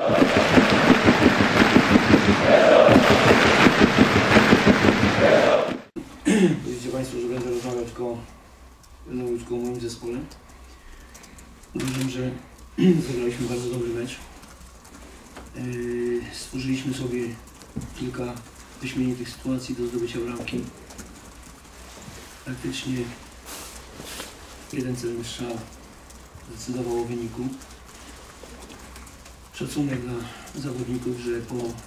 Widzicie Państwo, że będę rozmawiał tylko o moim zespole. Uważam, że zagraliśmy bardzo dobry mecz. Stworzyliśmy sobie kilka wyśmienitych sytuacji do zdobycia bramki. Praktycznie jeden celny strzał zdecydował o wyniku. Szacunek dla zawodników, że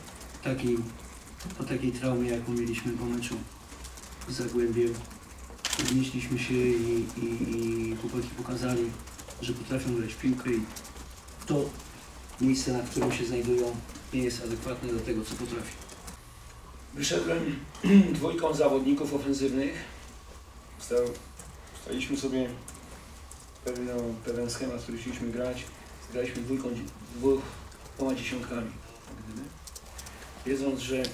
po takiej traumie, jaką mieliśmy po meczu z Zagłębiem, podnieśliśmy się i chłopaki pokazali, że potrafią grać w piłkę i to miejsce, na którym się znajdują, nie jest adekwatne do tego, co potrafi. Wyszedłem dwójką zawodników ofensywnych. Staliśmy sobie pewien schemat, który chcieliśmy grać. Graliśmy dwoma dziesiątkami, wiedząc, że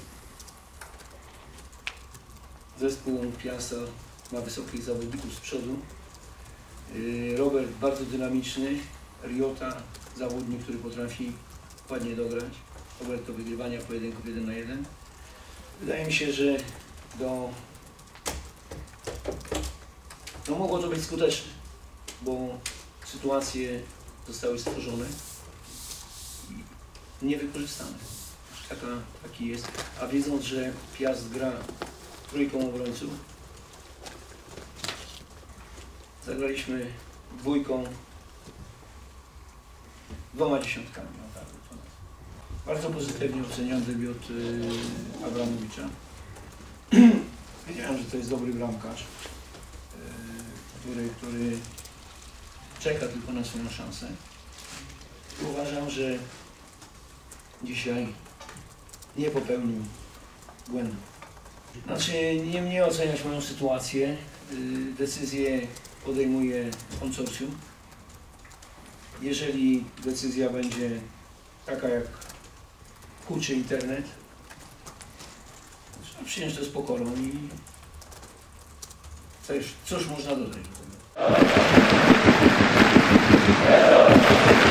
zespół Piasta ma wysokich zawodników z przodu. Robert bardzo dynamiczny, Riota zawodnik, który potrafi ładnie dograć. Robert do wygrywania pojedynków 1 na 1. Wydaje mi się, że mogło to być skuteczne, bo sytuacje zostały stworzone i niewykorzystane. Taki jest. A wiedząc, że Piast gra trójką obrońców, zagraliśmy dwoma dziesiątkami. Bardzo pozytywnie oceniam debiut Abramowicza. Wiedziałem, że to jest dobry bramkarz, który czeka tylko na swoją szansę. I uważam, że dzisiaj nie popełnił błędu. Znaczy, nie mnie oceniać moją sytuację. Decyzję podejmuje konsorcjum. Jeżeli decyzja będzie taka, jak huczy internet, trzeba przyjąć to z pokorą i cóż można dodać do tego.